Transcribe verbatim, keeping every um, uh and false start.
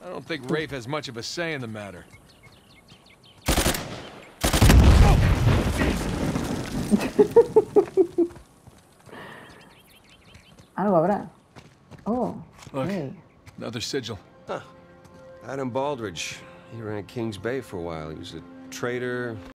I don't think Rafe has much of a say in the matter. Algo habrá. Oh, Look, hey. another sigil. Huh. Adam Baldridge. He ran Kings Bay for a while. He was a trader,